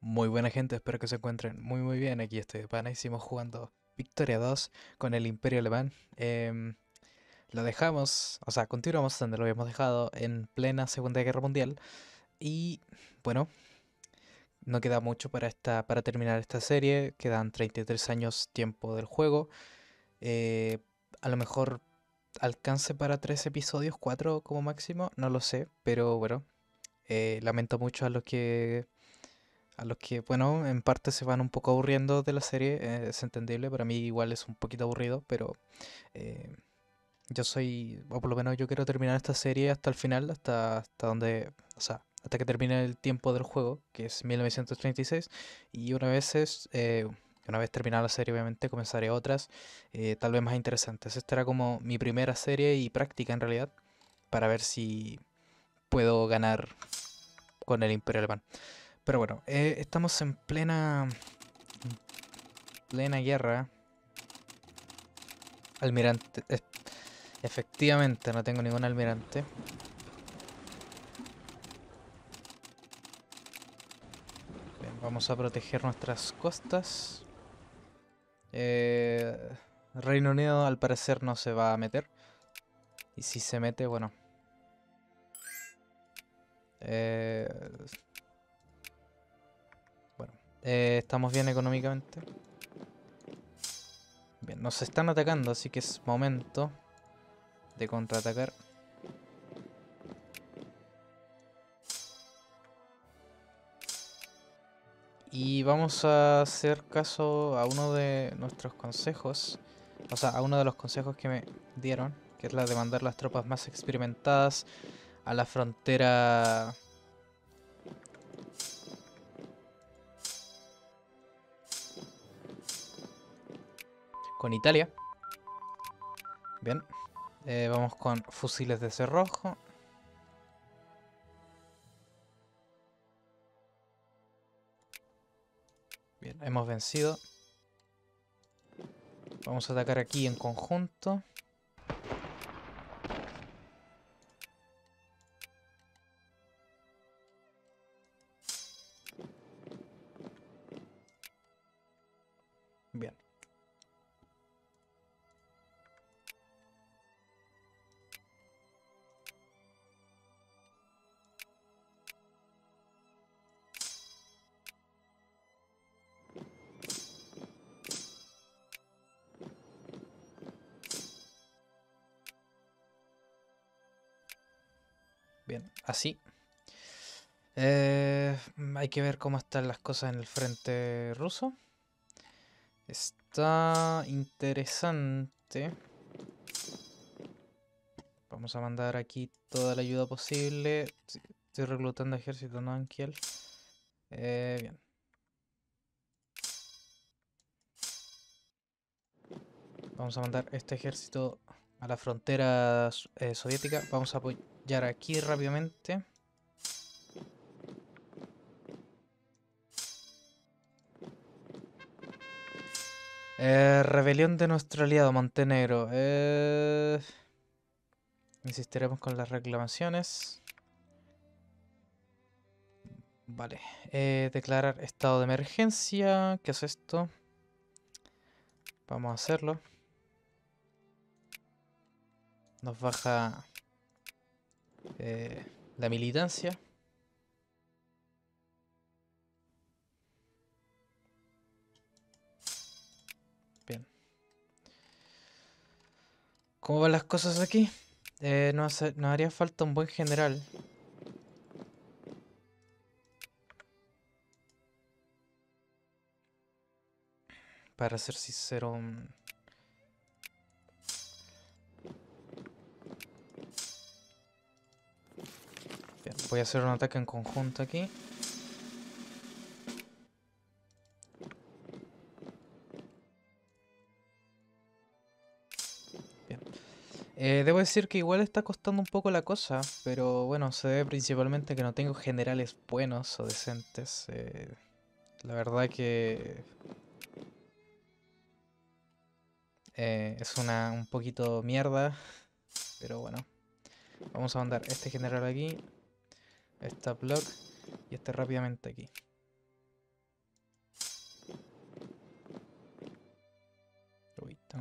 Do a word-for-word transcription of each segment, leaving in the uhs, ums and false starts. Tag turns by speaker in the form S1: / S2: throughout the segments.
S1: Muy buena gente, espero que se encuentren muy muy bien. Aquí estoy de pana, hicimos jugando Victoria dos con el Imperio Alemán. Em, lo dejamos, o sea, continuamos donde lo habíamos dejado en plena Segunda Guerra Mundial. Y bueno, no queda mucho para esta, para terminar esta serie. Quedan treinta y tres años tiempo del juego. Eh, a lo mejor alcance para tres episodios, cuatro como máximo, no lo sé, pero bueno, eh, lamento mucho a los que a los que, bueno, en parte se van un poco aburriendo de la serie, eh, es entendible, para mí igual es un poquito aburrido, pero eh, yo soy, o por lo menos yo quiero terminar esta serie hasta el final, hasta, hasta donde, o sea, hasta que termine el tiempo del juego, que es mil novecientos treinta y seis, y una vez es, eh, una vez terminada la serie, obviamente, comenzaré otras, eh, tal vez más interesantes. Esta era como mi primera serie y práctica en realidad, para ver si puedo ganar con el Imperio Alemán. Pero bueno, eh, estamos en plena plena guerra. Almirante. es- efectivamente, no tengo ningún almirante. Bien, vamos a proteger nuestras costas. Eh, Reino Unido al parecer no se va a meter. Y si se mete, bueno. eh, bueno, eh, estamos bien económicamente. Bien, nos están atacando, así que es momento de contraatacar. Y vamos a hacer caso a uno de nuestros consejos, o sea, a uno de los consejos que me dieron, que es la de mandar las tropas más experimentadas a la frontera con Italia. Bien, eh, vamos con fusiles de cerrojo. Bien, hemos vencido. Vamos a atacar aquí en conjunto. Bien, bien, así. Eh, hay que ver cómo están las cosas en el frente ruso. Está interesante. Vamos a mandar aquí toda la ayuda posible. Sí, estoy reclutando ejército no Ankiel. Eh, bien. Vamos a mandar este ejército a la frontera eh, soviética. Vamos a apoyar aquí rápidamente. Eh, rebelión de nuestro aliado Montenegro. Eh, insistiremos con las reclamaciones. Vale. Eh, declarar estado de emergencia. ¿Qué es esto? Vamos a hacerlo. Nos baja eh, la militancia. Bien. ¿Cómo van las cosas aquí? Eh, nos, hace- nos haría falta un buen general. Para ser sincero. mm, Bien, voy a hacer un ataque en conjunto aquí. Bien. Eh, debo decir que igual está costando un poco la cosa, pero bueno, se debe principalmente que no tengo generales buenos o decentes. Eh, la verdad que eh, es una un poquito mierda, pero bueno. Vamos a mandar este general aquí, esta block y este rápidamente aquí.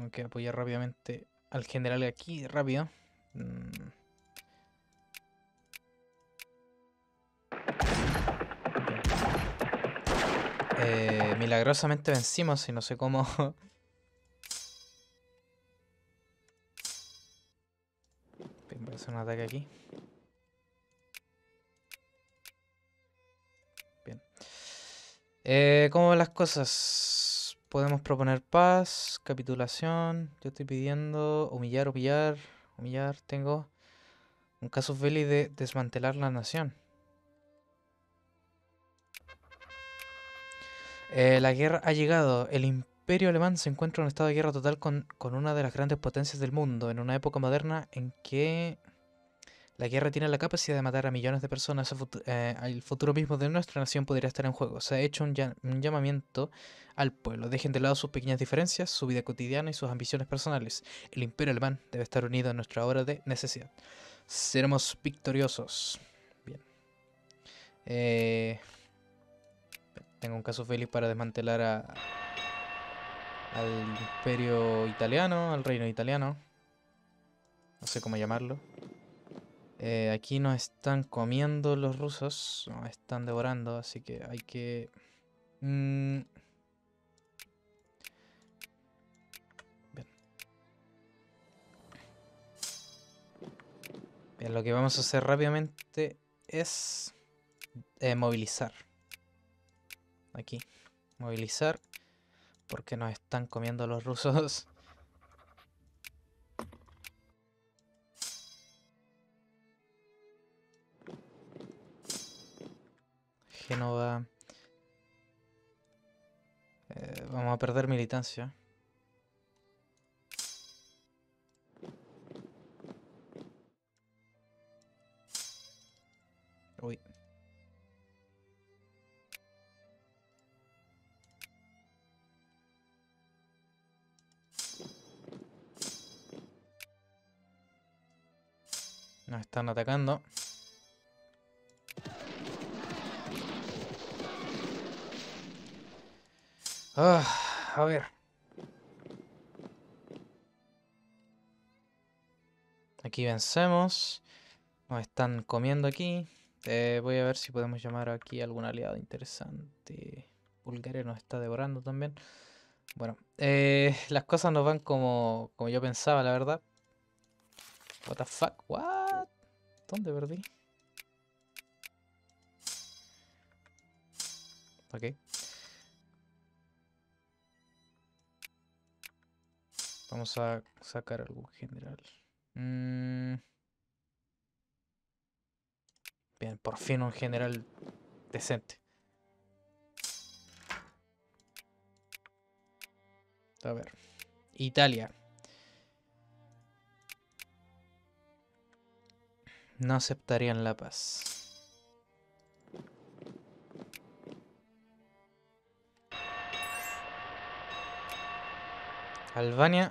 S1: Tengo que apoyar rápidamente al general aquí, rápido. Mm. Eh, milagrosamente vencimos y no sé cómo. Bien, voy a hacer un ataque aquí. Bien. Eh, ¿cómo van las cosas? Podemos proponer paz, capitulación. Yo estoy pidiendo humillar, humillar, humillar. Tengo un casus belli de desmantelar la nación. Eh, la guerra ha llegado. El imperio alemán se encuentra en un estado de guerra total con, con una de las grandes potencias del mundo, en una época moderna en que la guerra tiene la capacidad de matar a millones de personas. El futu- eh, el futuro mismo de nuestra nación podría estar en juego. Se ha hecho un, llam- un llamamiento al pueblo. Dejen de lado sus pequeñas diferencias, su vida cotidiana y sus ambiciones personales. El imperio alemán debe estar unido en nuestra hora de necesidad. Seremos victoriosos. Bien. Eh, tengo un caso feliz para desmantelar a, al imperio italiano, al reino italiano. No sé cómo llamarlo. Eh, aquí nos están comiendo los rusos, nos están devorando, así que hay que... Mm, bien. Bien, lo que vamos a hacer rápidamente es eh, movilizar. Aquí, movilizar, porque nos están comiendo los rusos. Génova. Eh, vamos a perder militancia. Uy. Nos están atacando. Ah, a ver. Aquí vencemos. Nos están comiendo aquí. Eh, voy a ver si podemos llamar aquí a algún aliado interesante. Bulgaria nos está devorando también. Bueno, eh, las cosas no van como, como yo pensaba, la verdad. What the fuck? What? ¿Dónde perdí? Ok. Vamos a sacar algún general. Mm, bien, por fin un general decente. A ver. Italia. No aceptarían la paz. Albania.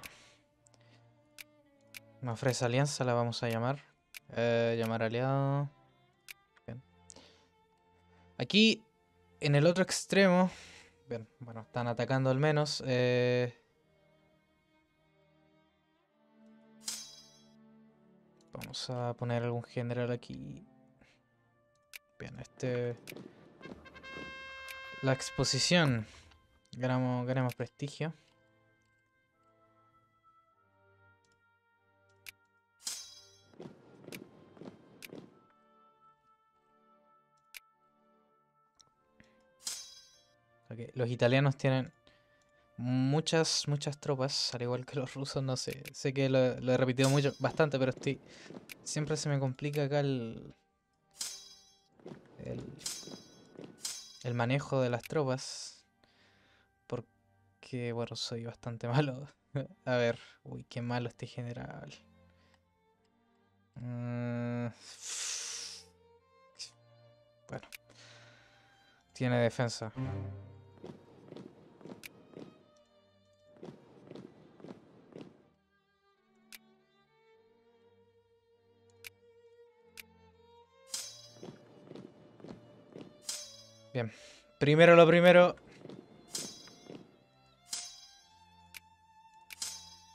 S1: Me ofrece alianza, la vamos a llamar. Eh, llamar aliado. Bien. Aquí, en el otro extremo. Bien, bueno, están atacando al menos. Eh, vamos a poner algún general aquí. Bien, este... La exposición. Ganamos, ganamos prestigio. Okay. Los italianos tienen muchas, muchas tropas, al igual que los rusos, no sé. Sé que lo, lo he repetido mucho, bastante, pero estoy... Siempre se me complica acá el... El, el manejo de las tropas. Porque, bueno, soy bastante malo. A ver, uy, qué malo este general. Mm, bueno, tiene defensa. Bien, primero lo primero.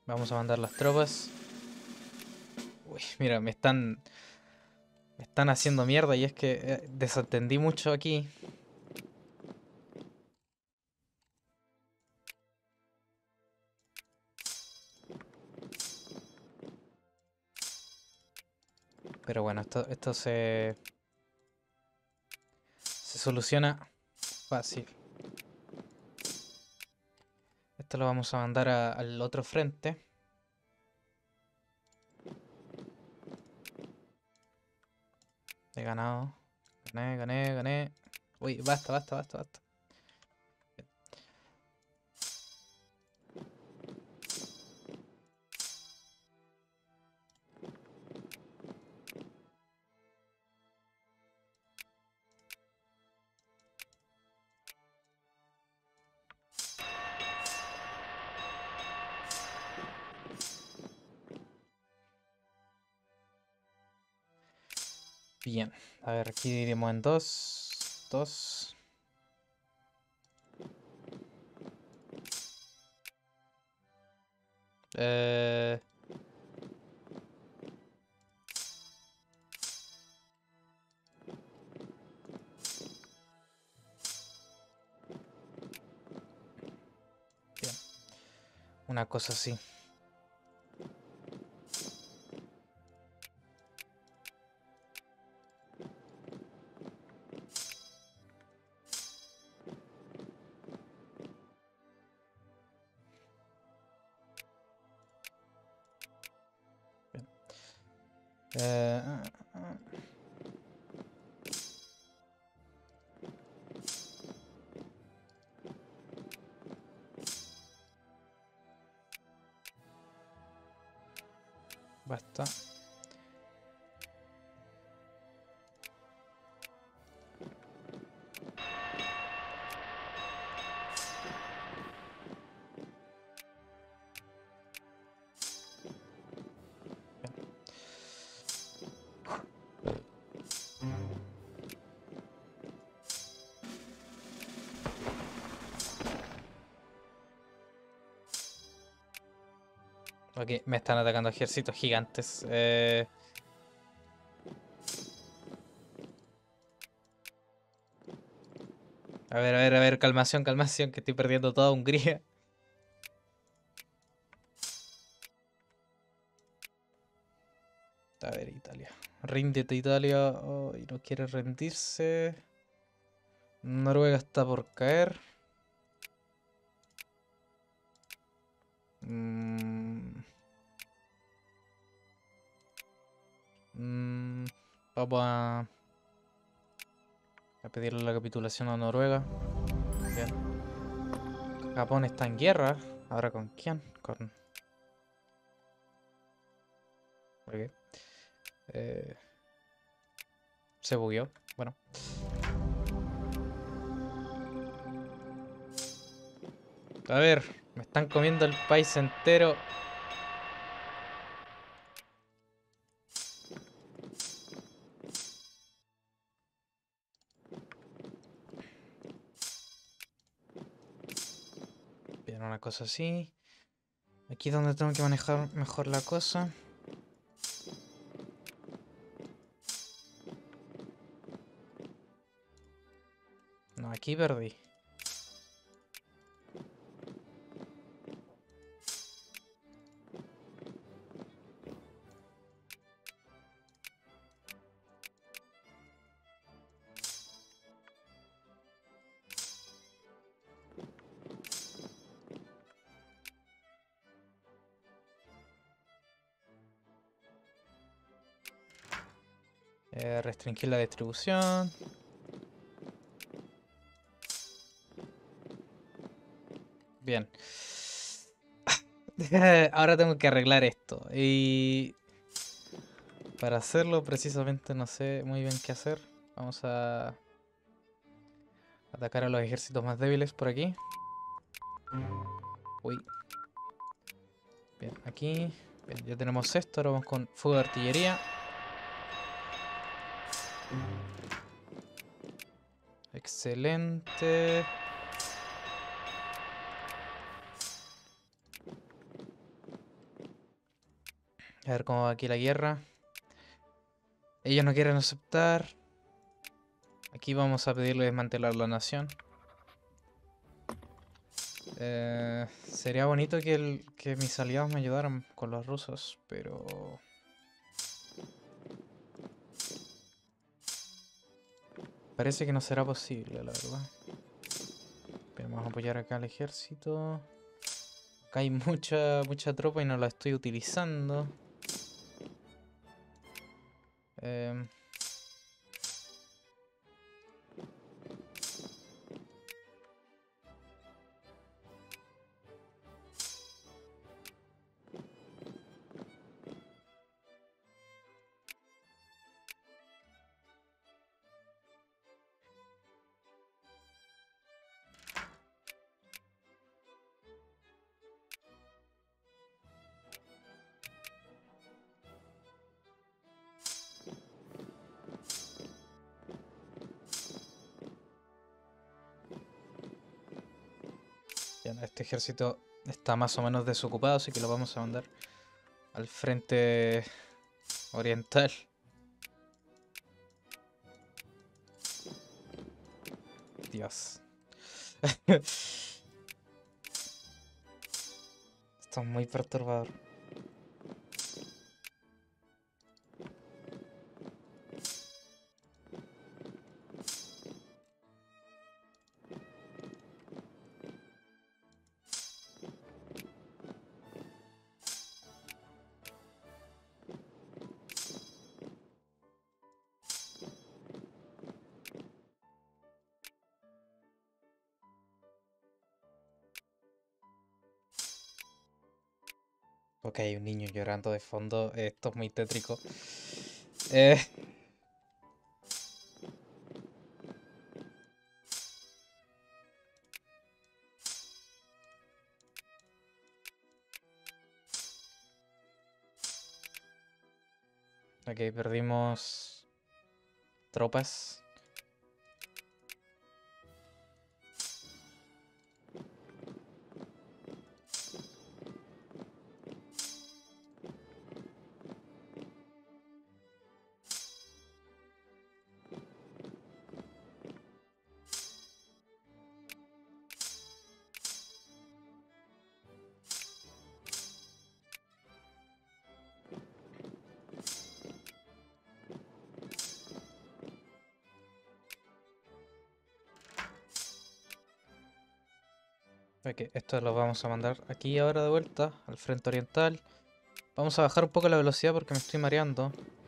S1: Vamos a mandar las tropas. Uy, mira, me están... Me están haciendo mierda y es que eh, desatendí mucho aquí. Pero bueno, esto, esto se, se soluciona fácil. Esto lo vamos a mandar a- al otro frente. He ganado. Gané, gané, gané. Uy, basta, basta, basta, basta. Bien. A ver, aquí dividimos en dos. Dos. Eh... Bien. Una cosa así. Bien. Eh... ah, ah. Basta. Ok, me están atacando ejércitos gigantes. Eh... A ver, a ver, a ver, calmación, calmación, que estoy perdiendo toda Hungría. A ver, Italia. Ríndete, Italia. Oh, y no quiere rendirse. Noruega está por caer. Mm, mm, vamos a, a pedirle la capitulación a Noruega. Bien. Japón está en guerra. ¿Ahora con quién? Con... Ok. Eh, se bugueó. Bueno. A ver, me están comiendo el país entero. Bien, una cosa así. Aquí es donde tengo que manejar mejor la cosa. No, aquí perdí. Eh, restringir la distribución. Bien. Ahora tengo que arreglar esto. Y para hacerlo precisamente no sé muy bien qué hacer. Vamos a atacar a los ejércitos más débiles por aquí. Uy. Bien, aquí. Bien, ya tenemos esto. Ahora vamos con fuego de artillería. Excelente. A ver cómo va aquí la guerra. Ellos no quieren aceptar. Aquí vamos a pedirle desmantelar la nación. Eh, sería bonito que, el, que mis aliados me ayudaran con los rusos, pero... parece que no será posible, la verdad. Pero vamos a apoyar acá al ejército. Acá hay mucha, mucha tropa y no la estoy utilizando. Eh, ya, este ejército está más o menos desocupado, así que lo vamos a mandar al frente oriental. Dios. Esto es muy perturbador. Ok, hay un niño llorando de fondo. Esto es muy tétrico. Eh, ok, perdimos tropas. Ok, esto lo vamos a mandar aquí ahora de vuelta al frente oriental. Vamos a bajar un poco la velocidad porque me estoy mareando.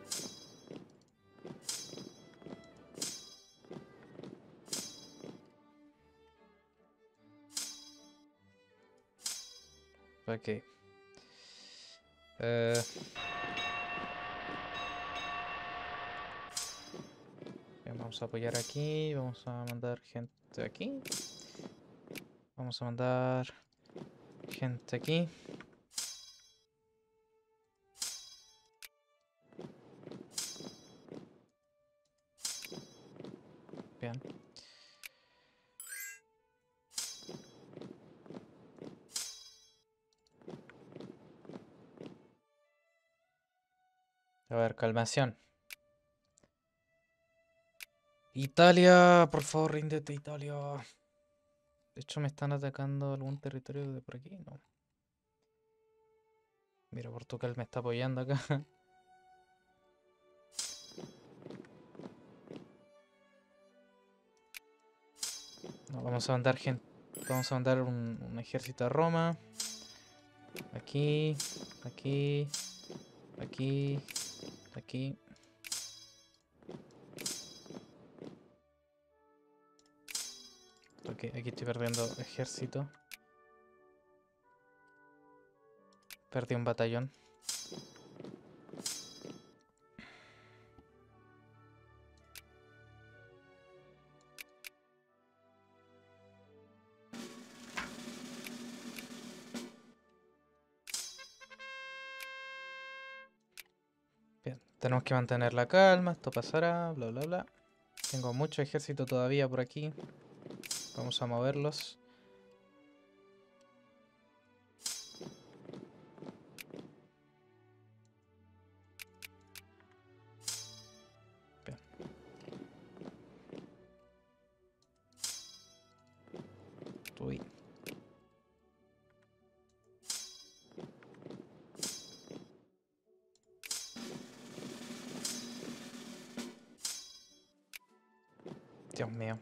S1: Ok. Eh, bien, vamos a apoyar aquí. Vamos a mandar gente aquí. Vamos a mandar gente aquí. Bien. A ver, calmación. Italia, por favor, ríndete, Italia. De hecho, me están atacando algún territorio de por aquí, ¿no? Mira, Portugal me está apoyando acá. No, vamos a mandar gente. Vamos a mandar un, un ejército a Roma. Aquí, aquí, aquí, aquí. Ok, aquí estoy perdiendo ejército. Perdí un batallón. Bien, tenemos que mantener la calma, esto pasará, bla bla bla. Tengo mucho ejército todavía por aquí. Vamos a moverlos. Dios mío.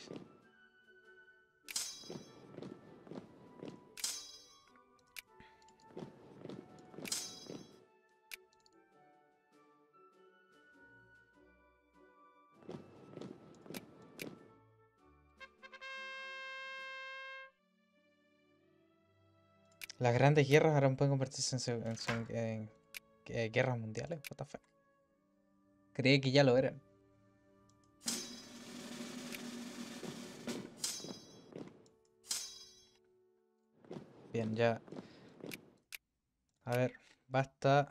S1: Las grandes guerras ahora pueden convertirse en, se- en se- en, eh, guerras mundiales. What the fuck. Creí que ya lo eran. Bien, ya. A ver, basta.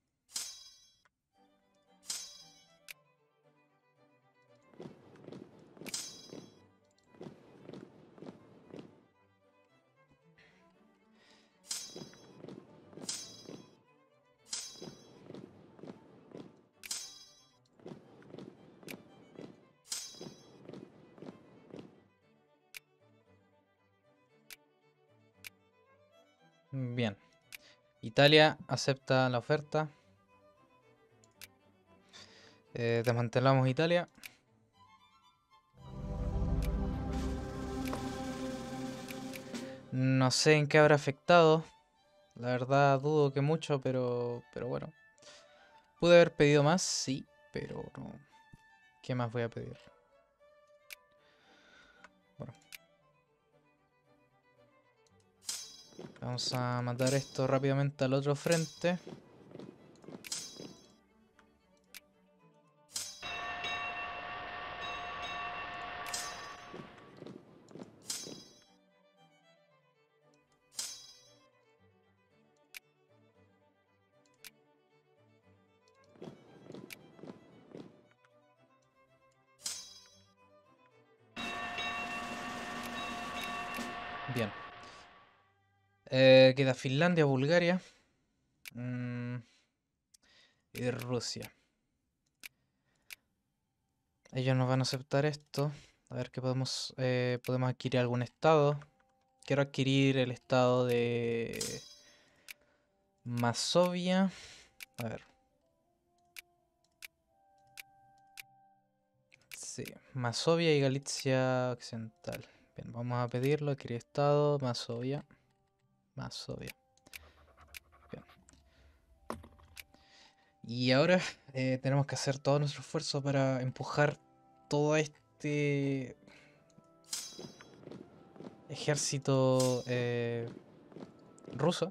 S1: Bien. Italia acepta la oferta. Eh, desmantelamos Italia. No sé en qué habrá afectado. La verdad dudo que mucho, pero, pero bueno. Pude haber pedido más, sí, pero no. ¿Qué más voy a pedir? Bueno, vamos a mandar esto rápidamente al otro frente. Bien. Eh, queda Finlandia, Bulgaria. Mm, y Rusia. Ellos nos van a aceptar esto. A ver qué podemos... eh, podemos adquirir algún estado. Quiero adquirir el estado de Masovia. A ver. Sí, Masovia y Galicia Occidental. Bien, vamos a pedirlo. Adquirir estado, Masovia. Masovia. Bien. Y ahora eh, tenemos que hacer todo nuestro esfuerzo para empujar todo este ejército eh, ruso.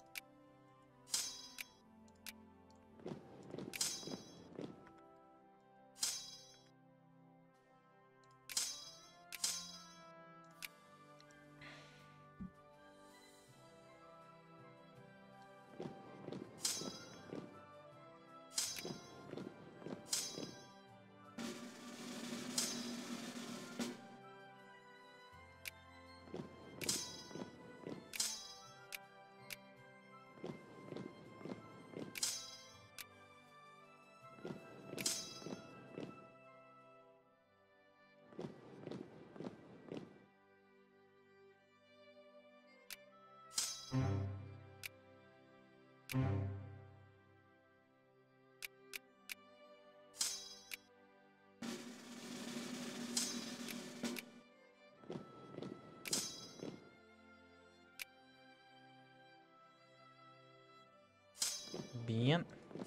S1: Bien.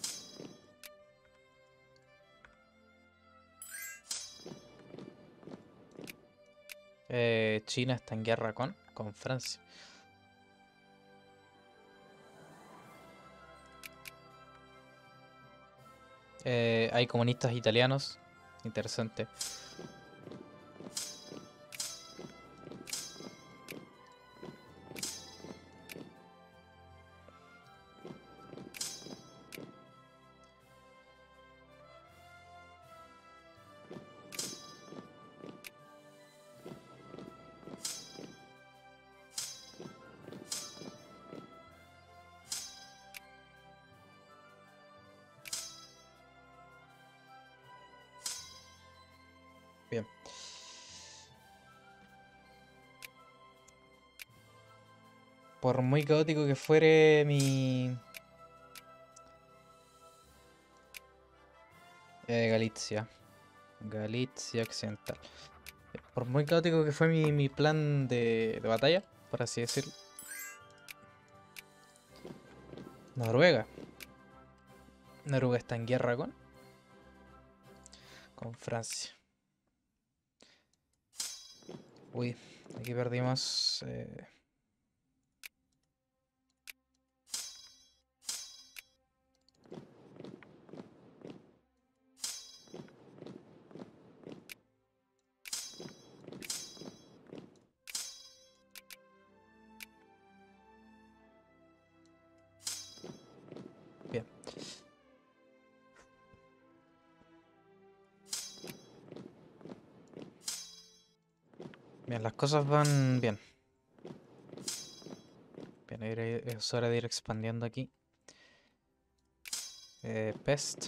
S1: Eh, China está en guerra con, con Francia. Eh, hay comunistas italianos. Interesante. Bien. Por muy caótico que fuere mi... Eh, Galicia. Galicia Occidental. Por muy caótico que fue mi, mi plan de, de batalla, por así decirlo. Noruega. Noruega está en guerra con, con Francia. Uy, aquí perdimos. Eh... Bien. Bien, las cosas van bien. Bien, es hora de ir expandiendo aquí. Eh, Pest.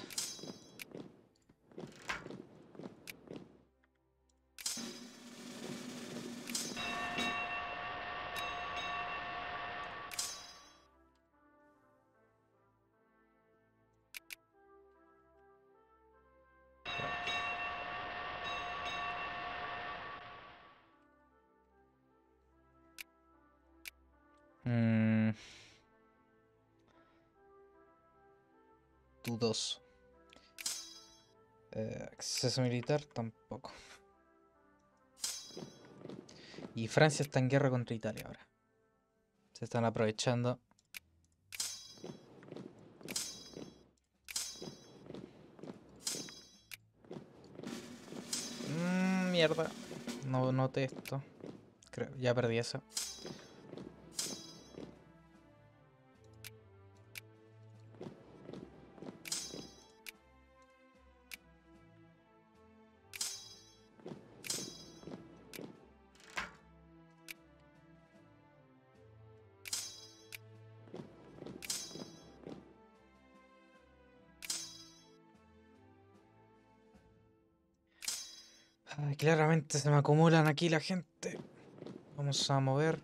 S1: Mm, dudoso. Eh, acceso militar tampoco. Y Francia está en guerra contra Italia ahora. Se están aprovechando. Mm, mierda. No noté esto. Creo, ya perdí eso. Ay, claramente se me acumulan aquí la gente. Vamos a mover.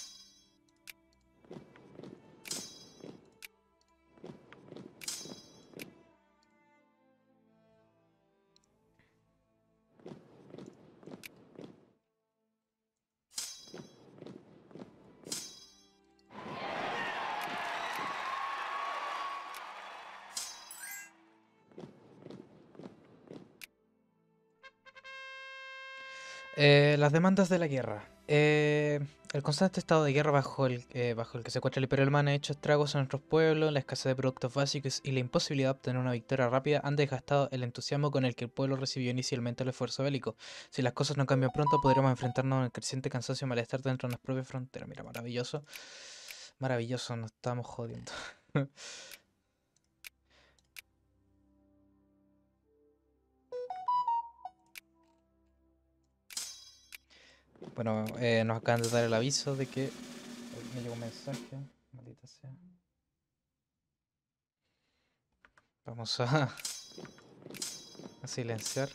S1: Eh, las demandas de la guerra. Eh, el constante estado de guerra bajo el, eh, bajo el que se encuentra el Imperio Alemán ha hecho estragos en nuestros pueblos, la escasez de productos básicos y la imposibilidad de obtener una victoria rápida han desgastado el entusiasmo con el que el pueblo recibió inicialmente el esfuerzo bélico. Si las cosas no cambian pronto, podríamos enfrentarnos al creciente cansancio y malestar dentro de nuestras propias fronteras. Mira, maravilloso. Maravilloso, nos estamos jodiendo. Bueno, eh, nos acaban de dar el aviso de que... Me llegó un mensaje, maldita sea. Vamos a, a silenciar.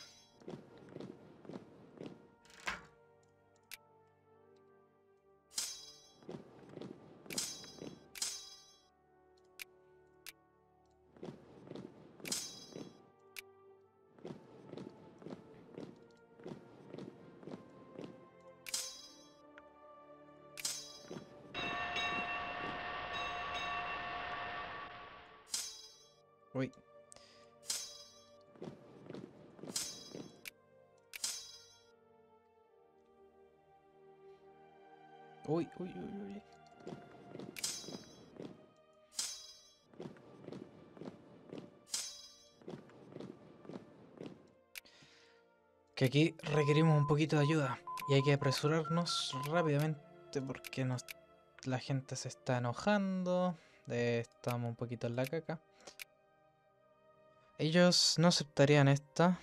S1: Uy. Uy, uy, uy, uy. Que aquí requerimos un poquito de ayuda. Y hay que apresurarnos rápidamente porque nos, la gente se está enojando. Eh, estamos un poquito en la caca. Ellos no aceptarían esta.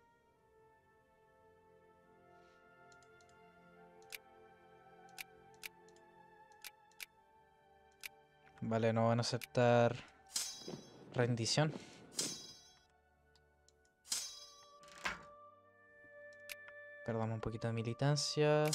S1: Vale, no van a aceptar rendición. Perdamos un poquito de militancia.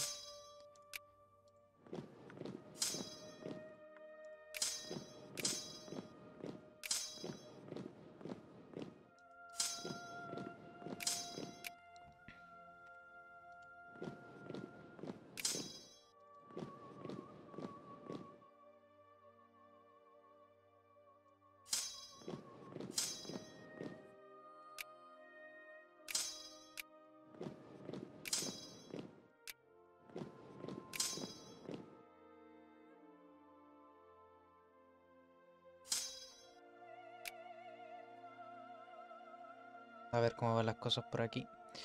S1: A ver cómo van las cosas por aquí.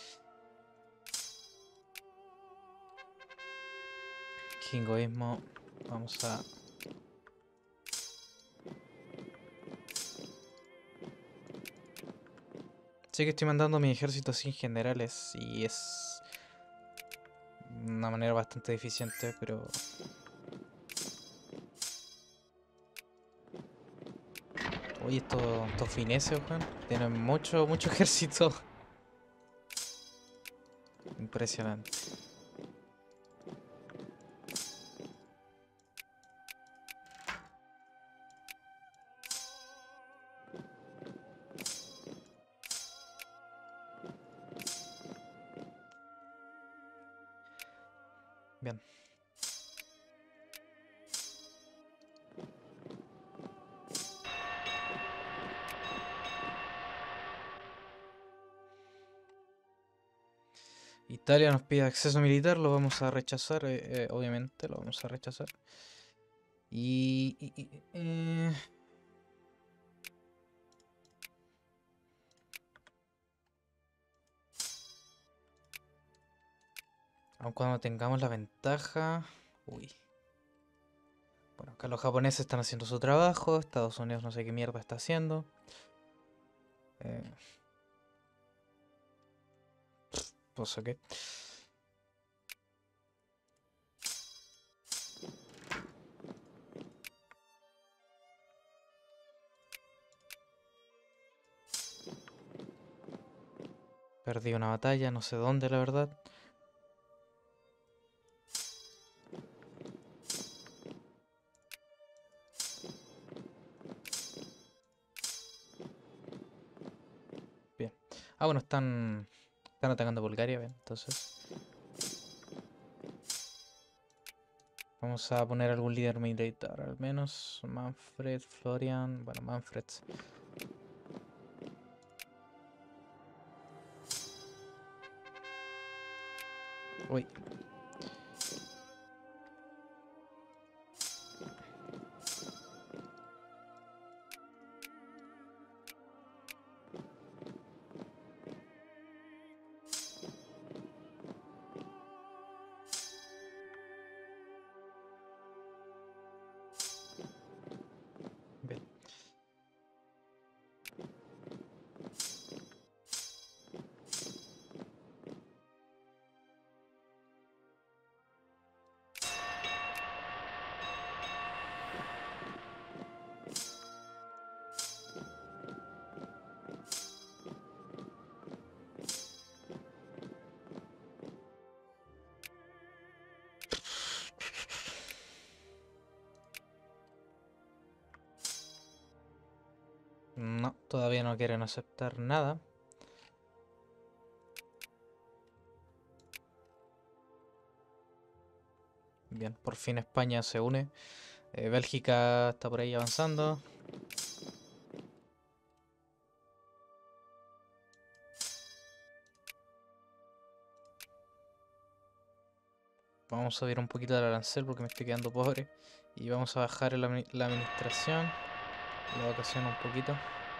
S1: Jingoísmo. Vamos a... Sí que estoy mandando mis ejércitos sin generales y es una manera bastante eficiente, pero... Oye, estos, estos fineses, weón, tienen mucho, mucho ejército. Impresionante. Bien. Italia nos pide acceso militar, lo vamos a rechazar, eh, eh, obviamente, lo vamos a rechazar. Y... y- y- eh, aun cuando tengamos la ventaja... Uy. Bueno, acá los japoneses están haciendo su trabajo, Estados Unidos no sé qué mierda está haciendo. Eh, pues ok. Perdí una batalla, no sé dónde, la verdad. Bien. Ah, bueno, están, están atacando Bulgaria, bien, entonces. Vamos a poner algún líder militar, al menos. Manfred, Florian. Bueno, Manfred. Uy. Bien. No, todavía no quieren aceptar nada. Bien, por fin España se une. Eh, Bélgica está por ahí avanzando. Vamos a subir un poquito el arancel porque me estoy quedando pobre. Y vamos a bajar la, la administración. La vacación un poquito.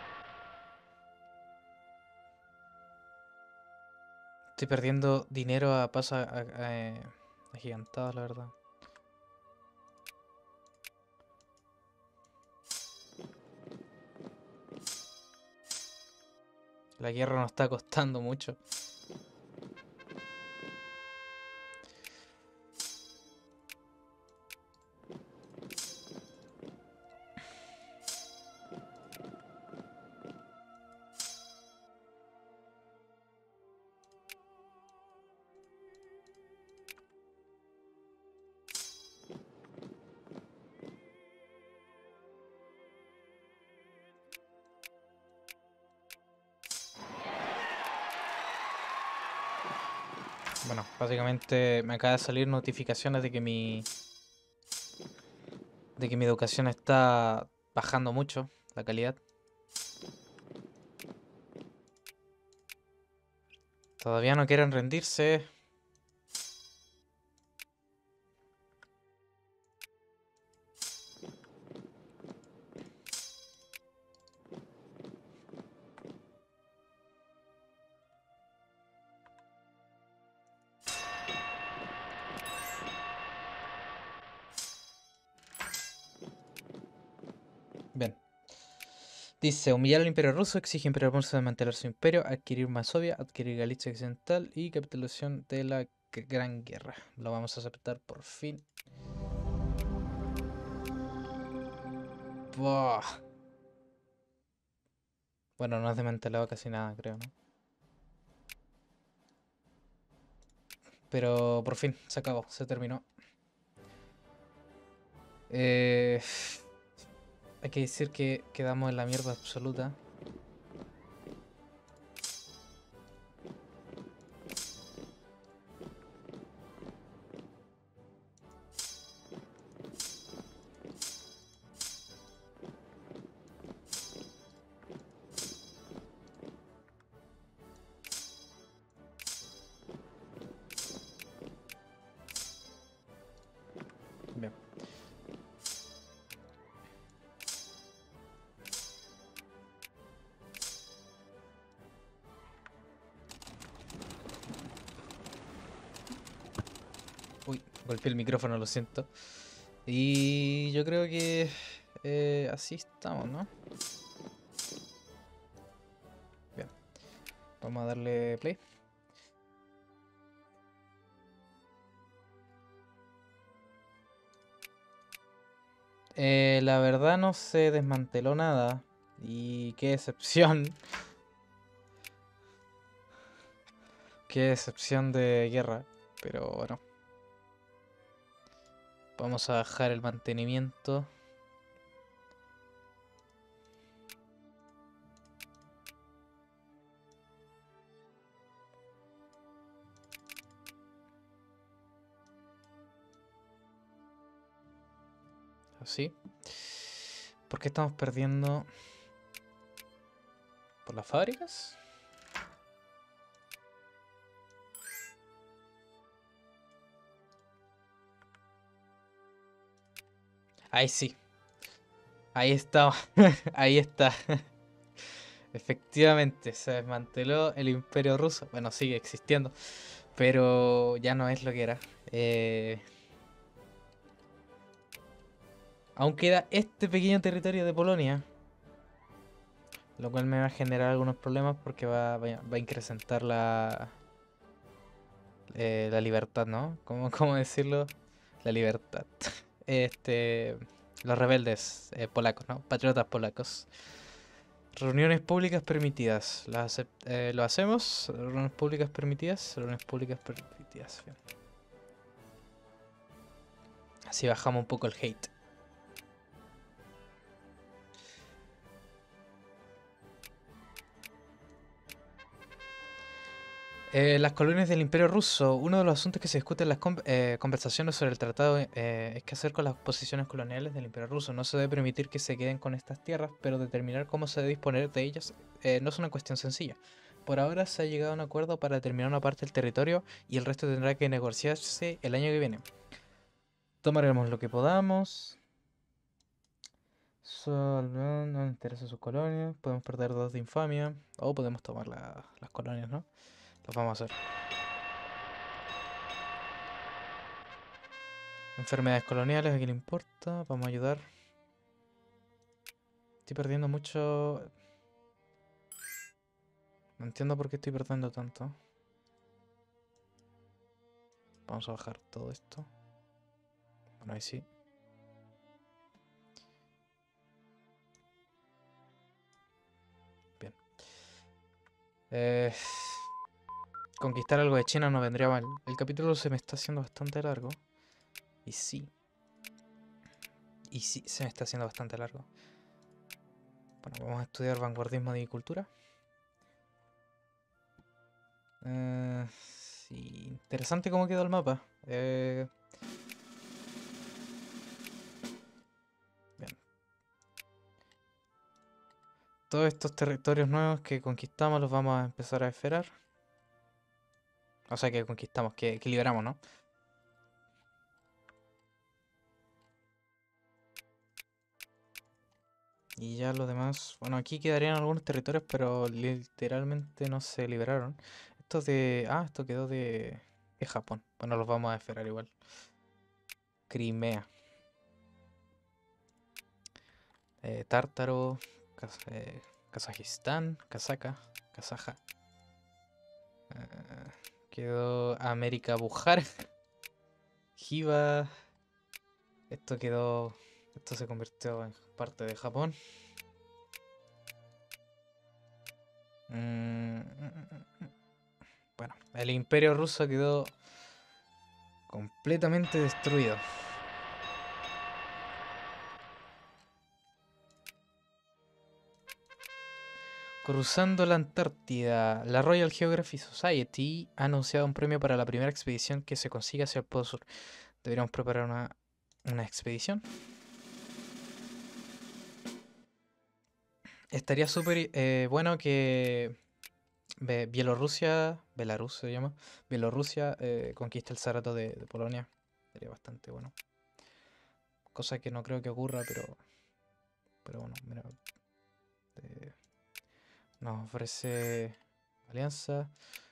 S1: Estoy perdiendo dinero a pasos eh, agigantados, la verdad. La guerra nos está costando mucho. Bueno, básicamente me acaba de salir notificaciones de que mi de que mi educación está bajando mucho la calidad. Todavía no quieren rendirse. Dice, humillar al imperio ruso, exige imperio ruso desmantelar su imperio, adquirir Masovia, adquirir Galicia Occidental y capitulación de la G- Gran Guerra. Lo vamos a aceptar por fin. Buah. Bueno, no has desmantelado casi nada, creo, ¿no? Pero por fin, se acabó, se terminó. Eh, hay que decir que quedamos en la mierda absoluta. Bien. Uy, golpeé el micrófono, lo siento. Y yo creo que eh, así estamos, ¿no? Bien, vamos a darle play. Eh, la verdad no se desmanteló nada. Y qué decepción. Qué decepción de guerra. Pero bueno. Vamos a bajar el mantenimiento. Así. ¿Por qué estamos perdiendo? ¿Por las fábricas? Ahí sí. Ahí está. Ahí está. Efectivamente, se desmanteló el imperio ruso. Bueno, sigue existiendo. Pero ya no es lo que era. Eh, aún queda este pequeño territorio de Polonia. Lo cual me va a generar algunos problemas porque va, va a va a incrementar la, eh, la libertad, ¿no? ¿Cómo, cómo decirlo? La libertad. Este, los rebeldes eh, polacos, ¿no? Patriotas polacos. Reuniones públicas permitidas. Las acep- eh, ¿Lo hacemos? Reuniones públicas permitidas. Reuniones públicas permitidas. Bien. Así bajamos un poco el hate. Eh, las colonias del Imperio Ruso. Uno de los asuntos que se discute en las con- eh, conversaciones sobre el tratado eh, es qué hacer con las posiciones coloniales del Imperio Ruso. No se debe permitir que se queden con estas tierras, pero determinar cómo se debe disponer de ellas eh, no es una cuestión sencilla. Por ahora se ha llegado a un acuerdo para determinar una parte del territorio y el resto tendrá que negociarse el año que viene. Tomaremos lo que podamos. Sol, no nos interesa sus colonias. Podemos perder dos de infamia. O podemos tomar la- las colonias, ¿no? Lo vamos a hacer. Enfermedades coloniales, ¿a quién le importa? Vamos a ayudar. Estoy perdiendo mucho. No entiendo por qué estoy perdiendo tanto. Vamos a bajar todo esto. Bueno, ahí sí. Bien. Eh, conquistar algo de China no vendría mal. El capítulo se me está haciendo bastante largo. Y sí. Y sí, se me está haciendo bastante largo. Bueno, vamos a estudiar vanguardismo y cultura. Eh, sí, interesante cómo quedó el mapa. Eh, bien. Todos estos territorios nuevos que conquistamos los vamos a empezar a esferar. O sea, que conquistamos, que, que liberamos, ¿no? Y ya los demás, bueno, aquí quedarían algunos territorios, pero literalmente no se liberaron. Esto de... Ah, esto quedó de, de Japón. Bueno, los vamos a esperar igual. Crimea. Eh, Tártaro. Kaz- eh, Kazajistán, Kazaja, Kazaja. Eh, quedó América Bujar, Hiva. Esto quedó. Esto se convirtió en parte de Japón. Mm, Bueno, el imperio ruso quedó completamente destruido. Cruzando la Antártida, la Royal Geographic Society ha anunciado un premio para la primera expedición que se consiga hacia el Polo Sur. Deberíamos preparar una, una expedición. Estaría súper eh, bueno que Be- Bielorrusia, Belarus se llama, Bielorrusia eh, conquiste el Sarato de, de Polonia. Sería bastante bueno. Cosa que no creo que ocurra, pero, pero bueno, mira, eh, nos ofrece alianza.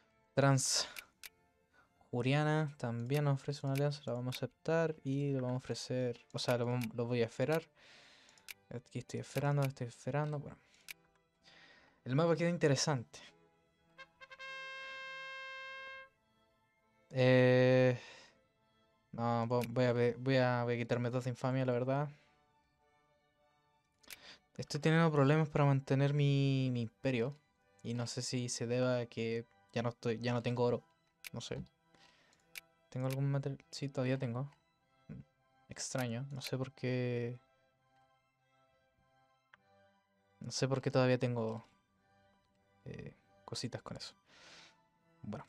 S1: Transjuriana también nos ofrece una alianza, la vamos a aceptar y le vamos a ofrecer, o sea, lo, vam- lo voy a esperar. Aquí estoy esperando, estoy esperando. Bueno, el mapa queda interesante. Eh, no, vo- voy a, ve- voy a, voy a quitarme dos de infamia, la verdad. Estoy teniendo problemas para mantener mi, mi imperio. Y no sé si se deba a que ya no estoy, ya no tengo oro. No sé. ¿Tengo algún material? Sí, todavía tengo. Mm, Extraño. No sé por qué. No sé por qué todavía tengo eh, cositas con eso. Bueno.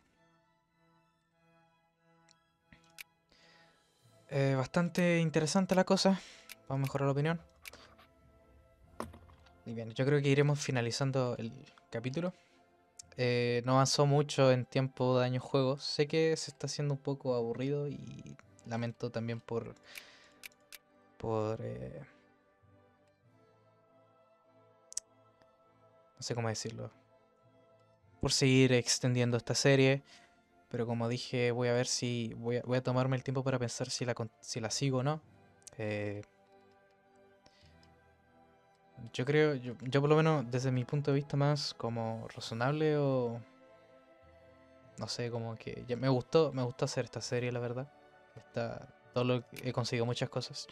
S1: Eh, bastante interesante la cosa. Vamos a mejorar la opinión. Y bien, yo creo que iremos finalizando el capítulo. Eh, no avanzó mucho en tiempo de años juegos. Sé que se está haciendo un poco aburrido y lamento también por, por eh, no sé cómo decirlo, por seguir extendiendo esta serie. Pero como dije, voy a ver si voy a, voy a tomarme el tiempo para pensar si la, con- si la sigo o no. Eh, yo creo, yo, yo por lo menos desde mi punto de vista más como razonable o no sé, como que ya me gustó, me gustó hacer esta serie, la verdad. Está, todo lo que he conseguido muchas cosas.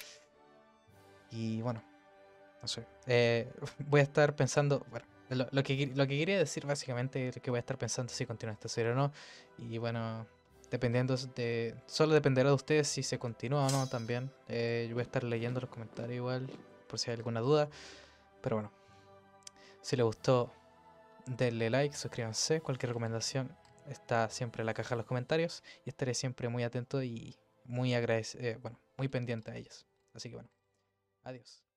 S1: Y bueno, no sé. eh, voy a estar pensando, bueno, lo, lo que, qui- lo que quería decir básicamente es que voy a estar pensando si continúa esta serie o no. Y bueno, dependiendo de, solo dependerá de ustedes si se continúa o no también. Eh, yo voy a estar leyendo los comentarios igual, por si hay alguna duda. Pero bueno, si les gustó, denle like, suscríbanse. Cualquier recomendación está siempre en la caja de los comentarios. Y estaré siempre muy atento y muy agradecido, bueno, muy pendiente a ellos. Así que bueno, adiós.